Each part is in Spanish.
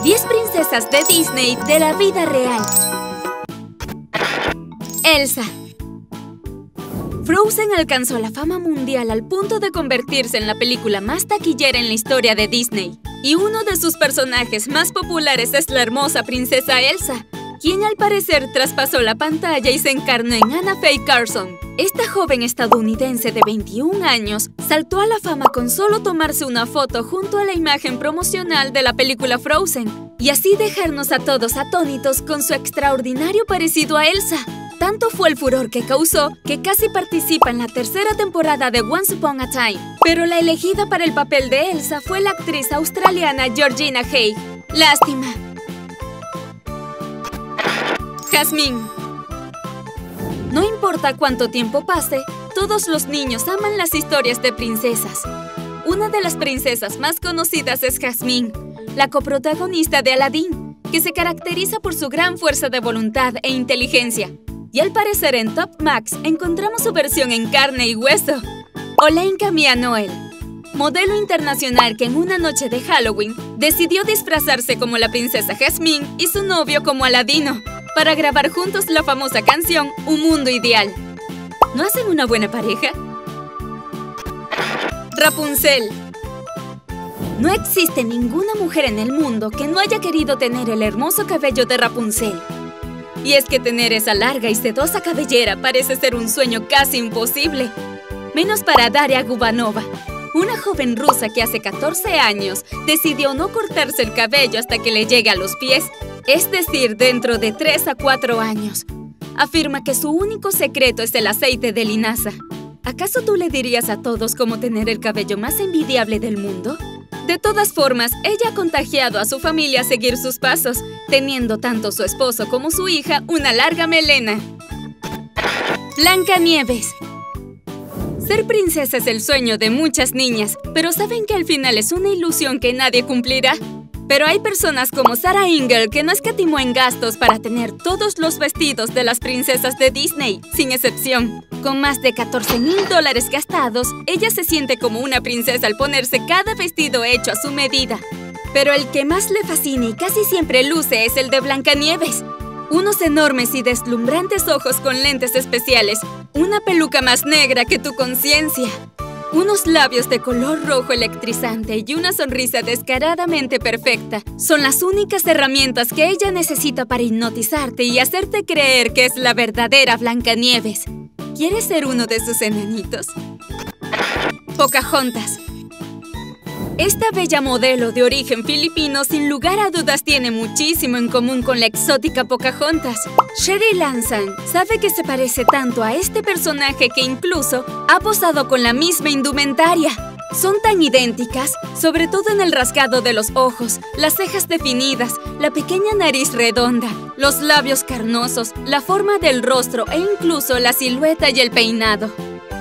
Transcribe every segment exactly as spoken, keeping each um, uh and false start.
diez princesas de Disney de la vida real. Elsa. Frozen alcanzó la fama mundial al punto de convertirse en la película más taquillera en la historia de Disney. Y uno de sus personajes más populares es la hermosa princesa Elsa, quien al parecer traspasó la pantalla y se encarnó en Anna Faye Carson. Esta joven estadounidense de veintiún años saltó a la fama con solo tomarse una foto junto a la imagen promocional de la película Frozen, y así dejarnos a todos atónitos con su extraordinario parecido a Elsa. Tanto fue el furor que causó que casi participa en la tercera temporada de Once Upon a Time. Pero la elegida para el papel de Elsa fue la actriz australiana Georgina Haigh. ¡Lástima! Jasmine. No importa cuánto tiempo pase, todos los niños aman las historias de princesas. Una de las princesas más conocidas es Jasmine, la coprotagonista de Aladdin, que se caracteriza por su gran fuerza de voluntad e inteligencia. Y al parecer en Top Max encontramos su versión en carne y hueso. Olenka Mia Noel, modelo internacional que en una noche de Halloween decidió disfrazarse como la princesa Jasmine y su novio como Aladino para grabar juntos la famosa canción Un Mundo Ideal. ¿No hacen una buena pareja? Rapunzel. No existe ninguna mujer en el mundo que no haya querido tener el hermoso cabello de Rapunzel. Y es que tener esa larga y sedosa cabellera parece ser un sueño casi imposible. Menos para Daria Gubanova, una joven rusa que hace catorce años decidió no cortarse el cabello hasta que le llegue a los pies, es decir, dentro de tres a cuatro años. Afirma que su único secreto es el aceite de linaza. ¿Acaso tú le dirías a todos cómo tener el cabello más envidiable del mundo? De todas formas, ella ha contagiado a su familia a seguir sus pasos, teniendo tanto su esposo como su hija una larga melena. Blancanieves. Ser princesa es el sueño de muchas niñas, pero ¿saben que al final es una ilusión que nadie cumplirá? Pero hay personas como Sarah Engel que no escatimó en gastos para tener todos los vestidos de las princesas de Disney, sin excepción. Con más de catorce mil dólares gastados, ella se siente como una princesa al ponerse cada vestido hecho a su medida. Pero el que más le fascina y casi siempre luce es el de Blancanieves. Unos enormes y deslumbrantes ojos con lentes especiales, una peluca más negra que tu conciencia, unos labios de color rojo electrizante y una sonrisa descaradamente perfecta son las únicas herramientas que ella necesita para hipnotizarte y hacerte creer que es la verdadera Blancanieves. ¿Quieres ser uno de sus enanitos? Pocahontas. Esta bella modelo de origen filipino sin lugar a dudas tiene muchísimo en común con la exótica Pocahontas. Sherry Lanzan sabe que se parece tanto a este personaje que incluso ha posado con la misma indumentaria. Son tan idénticas, sobre todo en el rasgado de los ojos, las cejas definidas, la pequeña nariz redonda, los labios carnosos, la forma del rostro e incluso la silueta y el peinado.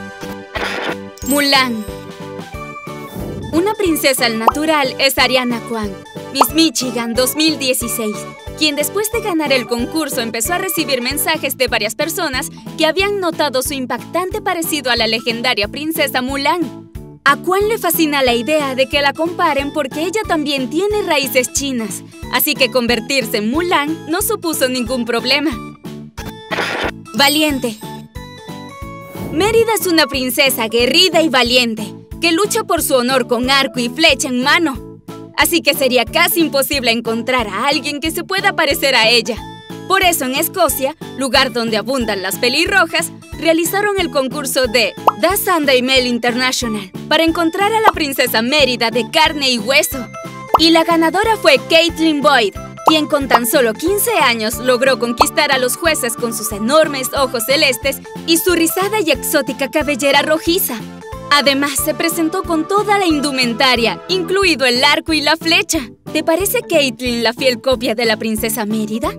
Mulan. Una princesa al natural es Ariana Kwan, Miss Michigan dos mil dieciséis, quien después de ganar el concurso empezó a recibir mensajes de varias personas que habían notado su impactante parecido a la legendaria princesa Mulan. A Kwan le fascina la idea de que la comparen porque ella también tiene raíces chinas, así que convertirse en Mulan no supuso ningún problema. Valiente. Mérida es una princesa aguerrida y valiente, que lucha por su honor con arco y flecha en mano. Así que sería casi imposible encontrar a alguien que se pueda parecer a ella. Por eso en Escocia, lugar donde abundan las pelirrojas, realizaron el concurso de The Sunday Mail International para encontrar a la princesa Mérida de carne y hueso. Y la ganadora fue Caitlin Boyd, quien con tan solo quince años logró conquistar a los jueces con sus enormes ojos celestes y su rizada y exótica cabellera rojiza. Además, se presentó con toda la indumentaria, incluido el arco y la flecha. ¿Te parece Caitlin la fiel copia de la princesa Mérida?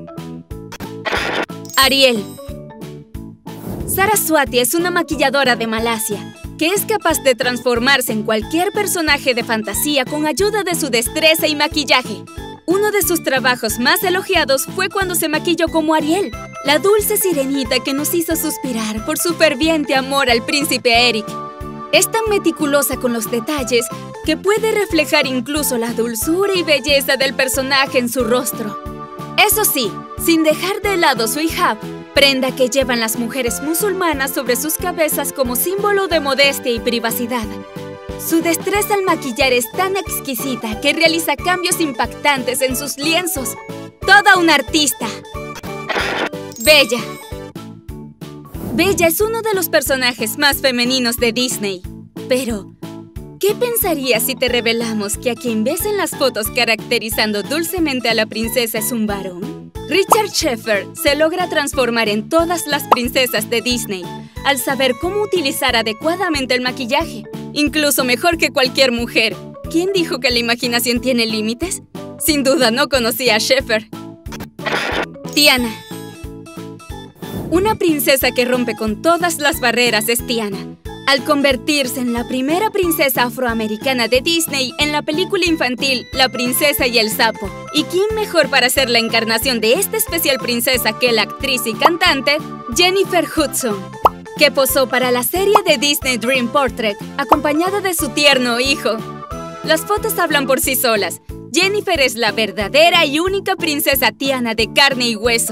Ariel. Saraswati es una maquilladora de Malasia, que es capaz de transformarse en cualquier personaje de fantasía con ayuda de su destreza y maquillaje. Uno de sus trabajos más elogiados fue cuando se maquilló como Ariel, la dulce sirenita que nos hizo suspirar por su ferviente amor al príncipe Eric. Es tan meticulosa con los detalles que puede reflejar incluso la dulzura y belleza del personaje en su rostro. Eso sí, sin dejar de lado su hijab, prenda que llevan las mujeres musulmanas sobre sus cabezas como símbolo de modestia y privacidad. Su destreza al maquillar es tan exquisita que realiza cambios impactantes en sus lienzos. ¡Toda una artista! Bella. Bella es uno de los personajes más femeninos de Disney. Pero, ¿qué pensarías si te revelamos que a quien ves en las fotos caracterizando dulcemente a la princesa es un varón? Richard Sheffer se logra transformar en todas las princesas de Disney al saber cómo utilizar adecuadamente el maquillaje. Incluso mejor que cualquier mujer. ¿Quién dijo que la imaginación tiene límites? Sin duda no conocía a Sheffer. Tiana. Una princesa que rompe con todas las barreras es Tiana, al convertirse en la primera princesa afroamericana de Disney en la película infantil La princesa y el sapo. ¿Y quién mejor para ser la encarnación de esta especial princesa que la actriz y cantante Jennifer Hudson, que posó para la serie de Disney Dream Portrait, acompañada de su tierno hijo? Las fotos hablan por sí solas. Jennifer es la verdadera y única princesa Tiana de carne y hueso.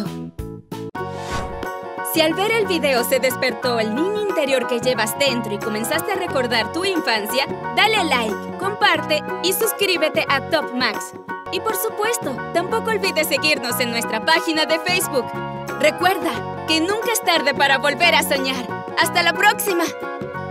Si al ver el video se despertó el niño interior que llevas dentro y comenzaste a recordar tu infancia, dale like, comparte y suscríbete a Top Max. Y por supuesto, tampoco olvides seguirnos en nuestra página de Facebook. Recuerda que nunca es tarde para volver a soñar. ¡Hasta la próxima!